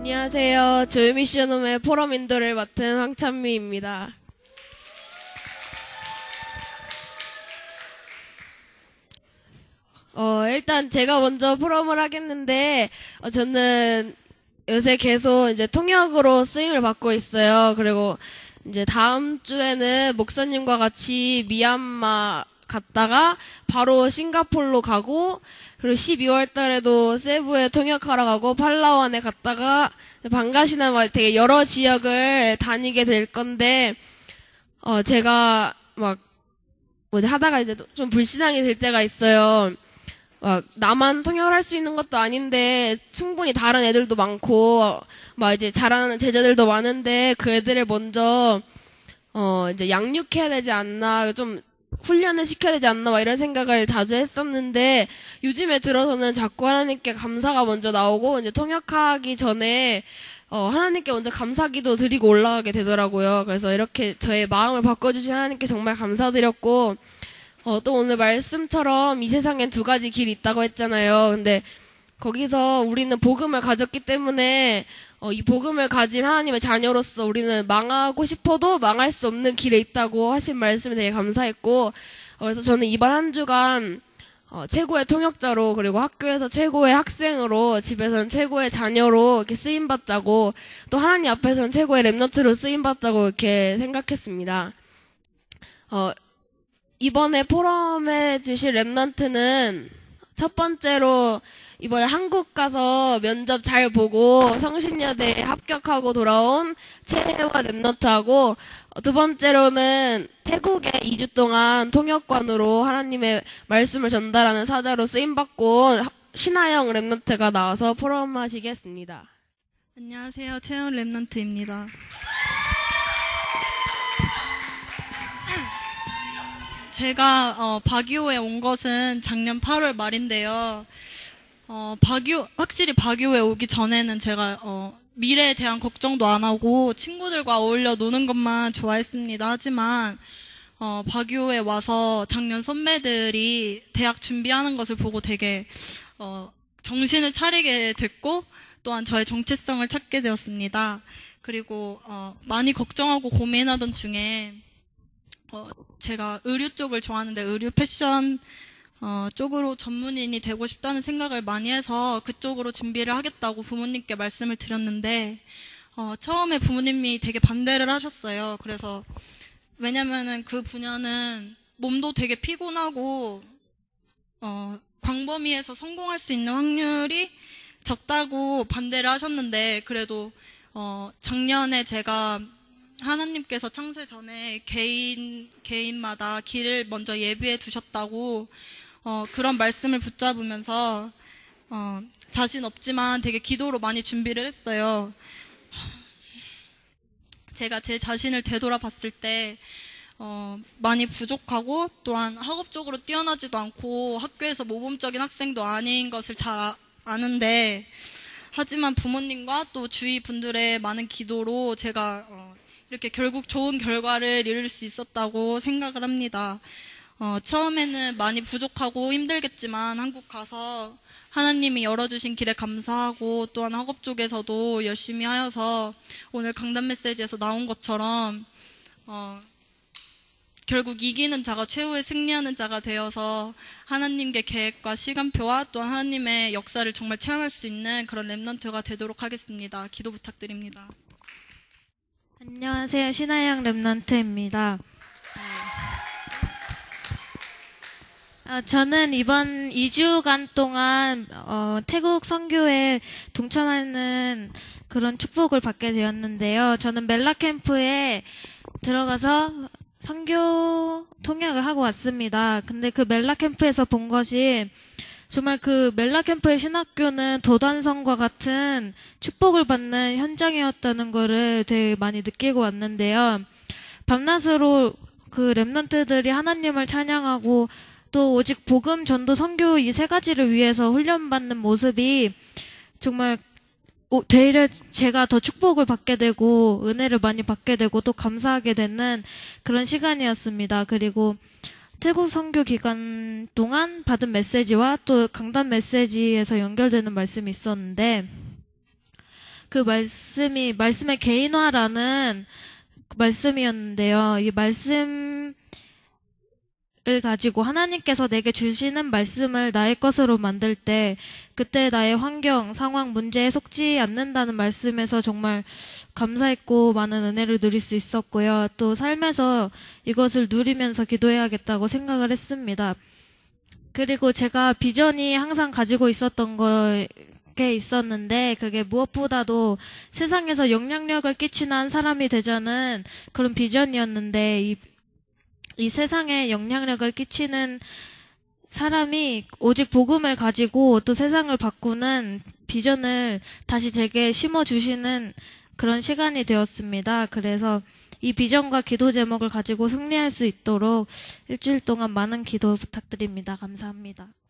안녕하세요. 조유미시오놈의 포럼 인도를 맡은 황찬미입니다. 일단 제가 먼저 포럼을 하겠는데, 저는 요새 계속 이제 통역으로 쓰임을 받고 있어요. 그리고 이제 다음 주에는 목사님과 같이 미얀마 갔다가 바로 싱가포르로 가고, 그리고 12월 달에도 세부에 통역하러 가고 팔라완에 갔다가 방가시나 되게 여러 지역을 다니게 될 건데, 제가 하다가 이제 좀 불신앙이 될 때가 있어요. 나만 통역을 할 수 있는 것도 아닌데 충분히 다른 애들도 많고 이제 잘하는 제자들도 많은데 그 애들을 먼저 이제 양육해야 되지 않나, 좀 훈련을 시켜야 되지 않나 이런 생각을 자주 했었는데, 요즘에 들어서는 자꾸 하나님께 감사가 먼저 나오고 이제 통역하기 전에 하나님께 먼저 감사기도 드리고 올라가게 되더라고요. 그래서 이렇게 저의 마음을 바꿔주신 하나님께 정말 감사드렸고, 또 오늘 말씀처럼 이 세상엔 두 가지 길이 있다고 했잖아요. 근데 거기서 우리는 복음을 가졌기 때문에 이 복음을 가진 하나님의 자녀로서 우리는 망하고 싶어도 망할 수 없는 길에 있다고 하신 말씀에 되게 감사했고, 그래서 저는 이번 한 주간 최고의 통역자로, 그리고 학교에서 최고의 학생으로, 집에서는 최고의 자녀로 이렇게 쓰임받자고, 또 하나님 앞에서는 최고의 랩넌트로 쓰임받자고 이렇게 생각했습니다. 이번에 포럼해 주실 랩넌트는 첫 번째로 이번에 한국 가서 면접 잘 보고 성신여대에 합격하고 돌아온 최혜화 랩넌트하고, 두 번째로는 태국에 2주 동안 통역관으로 하나님의 말씀을 전달하는 사자로 쓰임받고 신하영 랩넌트가 나와서 포럼하시겠습니다. 안녕하세요. 최은 랩넌트입니다. 제가 바기오에 온 것은 작년 8월 말인데요. 확실히 바기오에 오기 전에는 제가 미래에 대한 걱정도 안 하고 친구들과 어울려 노는 것만 좋아했습니다. 하지만 바기오에 와서 작년 선배들이 대학 준비하는 것을 보고 되게 정신을 차리게 됐고, 또한 저의 정체성을 찾게 되었습니다. 그리고 많이 걱정하고 고민하던 중에 제가 의류 쪽을 좋아하는데 의류 패션 쪽으로 전문인이 되고 싶다는 생각을 많이 해서 그쪽으로 준비를 하겠다고 부모님께 말씀을 드렸는데, 처음에 부모님이 되게 반대를 하셨어요. 그래서 왜냐면은 그 분야는 몸도 되게 피곤하고 광범위에서 성공할 수 있는 확률이 적다고 반대를 하셨는데, 그래도 작년에 제가 하나님께서 창세 전에 개인마다 길을 먼저 예비해 두셨다고 그런 말씀을 붙잡으면서 자신 없지만 되게 기도로 많이 준비를 했어요. 제가 제 자신을 되돌아봤을 때 많이 부족하고, 또한 학업적으로 뛰어나지도 않고 학교에서 모범적인 학생도 아닌 것을 잘 아는데, 하지만 부모님과 또 주위 분들의 많은 기도로 제가 이렇게 결국 좋은 결과를 이룰 수 있었다고 생각을 합니다. 처음에는 많이 부족하고 힘들겠지만 한국 가서 하나님이 열어주신 길에 감사하고, 또한 학업 쪽에서도 열심히 하여서 오늘 강단 메시지에서 나온 것처럼 결국 이기는 자가 최후의 승리하는 자가 되어서 하나님의 계획과 시간표와 또한 하나님의 역사를 정말 체험할 수 있는 그런 랩넌트가 되도록 하겠습니다. 기도 부탁드립니다. 안녕하세요. 신하영 랩넌트입니다. 저는 이번 2주간 동안 태국 선교에 동참하는 그런 축복을 받게 되었는데요. 저는 멜라 캠프에 들어가서 선교 통역을 하고 왔습니다. 근데 그 멜라 캠프에서 본 것이, 정말 그 멜라 캠프의 신학교는 도단성과 같은 축복을 받는 현장이었다는 거를 되게 많이 느끼고 왔는데요. 밤낮으로 그 랩넌트들이 하나님을 찬양하고, 또 오직 복음, 전도, 선교 이 세 가지를 위해서 훈련받는 모습이 정말 되려 제가 더 축복을 받게 되고 은혜를 많이 받게 되고 또 감사하게 되는 그런 시간이었습니다. 그리고 태국 선교 기간 동안 받은 메시지와 또 강단 메시지에서 연결되는 말씀이 있었는데, 그 말씀의 개인화라는 말씀이었는데요. 이 말씀을 가지고 하나님께서 내게 주시는 말씀을 나의 것으로 만들 때 그때 나의 환경, 상황, 문제에 속지 않는다는 말씀에서 정말 감사했고 많은 은혜를 누릴 수 있었고요. 또 삶에서 이것을 누리면서 기도해야겠다고 생각을 했습니다. 그리고 제가 비전이 항상 가지고 있었던 게 있었는데 그게 무엇보다도 세상에서 영향력을 끼치는 사람이 되자는 그런 비전이었는데 이 세상에 영향력을 끼치는 사람이 오직 복음을 가지고 또 세상을 바꾸는 비전을 다시 제게 심어주시는 그런 시간이 되었습니다. 그래서 이 비전과 기도 제목을 가지고 승리할 수 있도록 일주일 동안 많은 기도 부탁드립니다. 감사합니다.